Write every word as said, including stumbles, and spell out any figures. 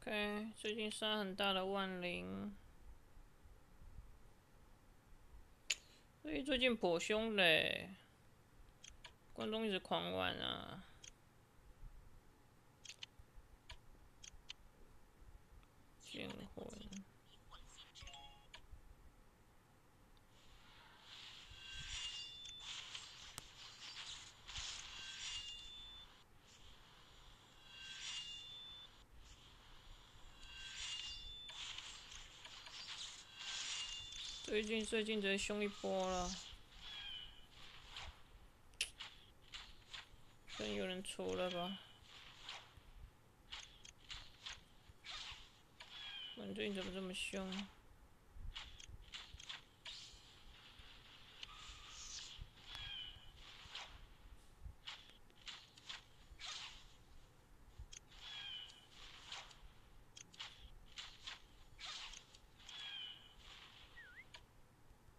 OK，最近杀很大的万灵，所以最近颇凶嘞，观众一直狂玩啊。剑魂，最近最近直接凶一波了，可能有人出了吧？你最近怎么这么凶？